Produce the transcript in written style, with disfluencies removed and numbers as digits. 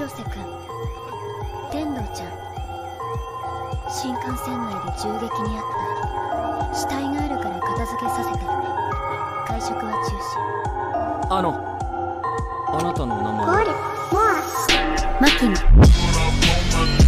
瀬君、天道ちゃん、新幹線内で銃撃にあった。死体があるから片付けさせて。会食は中止。 あなたのお名前は？ ゴールモア牧野。